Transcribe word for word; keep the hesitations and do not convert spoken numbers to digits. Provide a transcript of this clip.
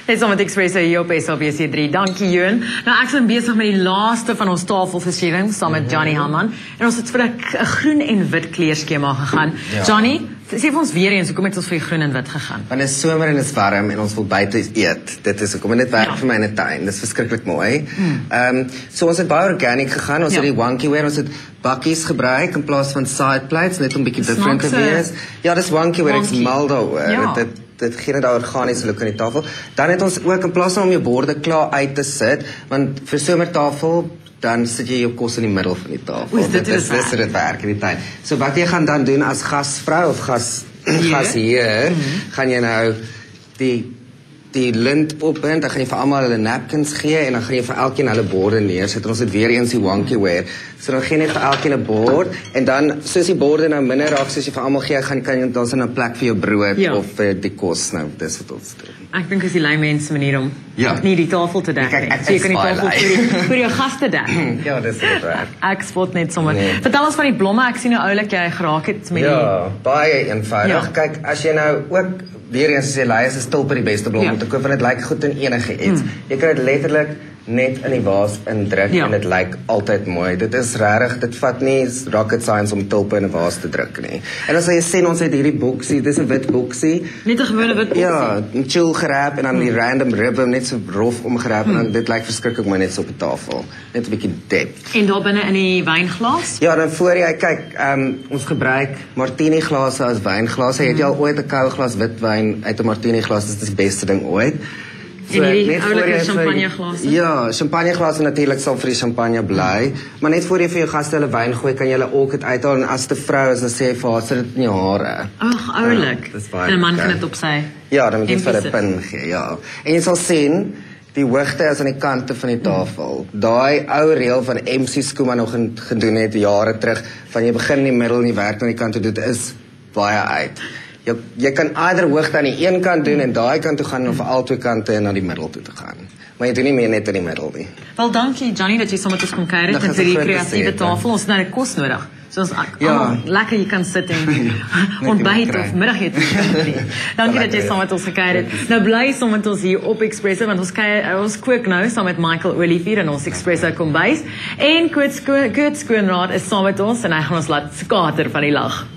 Dit is al met Expresso hier op S A B C drie. Dankie, Johan. Nou, ek is bezig met die laaste van ons tafelversiering, saam met Johnny Haman. En ons het vir 'n groen en wit kleurskema gegaan. Ja. Johnny, sê vir ons weer eens, hoekom het ons vir groen en wit gegaan? Want dit is somer en dit is warm en ons wil buite eet. Dit is hoekom dit werk ja. vir my in 'n tuin. Dit is verskriklik mooi. Hmm. Um, so ons het baie organic gegaan. Ons ja. het die wonky wear, ons het bakkies gebruik in plaas van side plates, net om 'n bietjie different te wees. Ja, dis wonky wear, ek's mal daaroor. Ja. Dit dit gee net daai organiese look aan die tafel. Dan het ons ook in plaas van om jou borde klaar uit te sit, want vir somertafel dan sit jy jou kos in die middel van die tafel. Oes, dit dit is dis dit werk in die tyd. So wat jy gaan dan doen as gasvrou of gas gasheer, mm-hmm. gaan jy nou die die lint opbind, dan gaan jy vir almal hulle napkins gee en dan gaan jy vir elkeen hulle borde neersit. En ons het weer eens die wonky wear. So dan gee jy net vir elkeen 'n bord en dan soos die borde nou minder raak soos jy vir almal gee, gaan kan jy dan in 'n plek vir jou brood ja. of vir die kos nou. Dis wat ons doen. Ek dink is die lui mense manier om ja. nie die tafel te dek. Kijk, ek, so jy kan die tafel vir, die, vir jou gaste dek. Ja, dis dit werk. Ek spot net sommer. Nee. Vertel ons van die blomme. Ek sien nou oulik jy geraak het met ja, die baie eenvoudig. Ja. Kyk, as jy nou ook weer eens sê lei is 'n stilper die beste blom ja. om te koop, want dit lyk goed in enige iets. Mm. Jy kan dit letterlik net in die vaas indruk ja. en dit lyk altyd mooi. Dit is regtig, dit vat nie rocket science om tulpe in 'n vaas te druk nie. En as jy sien ons het hierdie boksie, dis 'n wit boksie. Net 'n gewone wit boksie. Ja, chill gerap en dan die mm. random ribbon net so rof omgerap mm. en dan dit lyk verskriklik mooi net so op die tafel. Net 'n bietjie depth. En daar binne in die wynglas? Ja, dan voor jy kyk, um, ons gebruik martini glase as wynglase. Mm. Het jy al ooit 'n koue glas witwyn uit 'n martini glas? Dit is die beste ding ooit. So, en hierdie oulike champagneglase? Ja, champagneglase natuurlik sal vir die champagne bly, maar net voor jy vir jou gaste hulle wyn gooi, kan jy hulle orchid uithaal en as 'n vrou is dan sê jy vir haar sit dit in jou hare. Ag, oulik. Ja, en 'n man kan dit op sy. Ja, dan moet jy vir 'n pin gee, ja. En jy sal sien die hoogte is aan die kante van die tafel. Mm. Daai ou reël van M C Skuma nog gedoen het jare terug, van jy begin in die middel en jy werk aan die kant toe, dit is baie uit. Jy, jy kan either hoogte aan die een kant doen en daai kant toe gaan of al twee kante en na die middel toe te gaan. Maar jy doen nie meer net in die middel nie. Wel, dankie Johnny dat jy saam met ons kom kuier het met hierdie kreatiewe tafel. Ons het nou 'n kos nodig. So ons ja. lekker jy kan sit en ontbyt of middagete. Dankie dat jy saam met ons gekuier het. Nou bly saam met ons hier op Expresso want ons kuier, ons kook nou saam met Michael Olivier in ons Expresso kombuis en Kurt Skoonraad is saam met ons en hy gaan ons laat skater van die lag.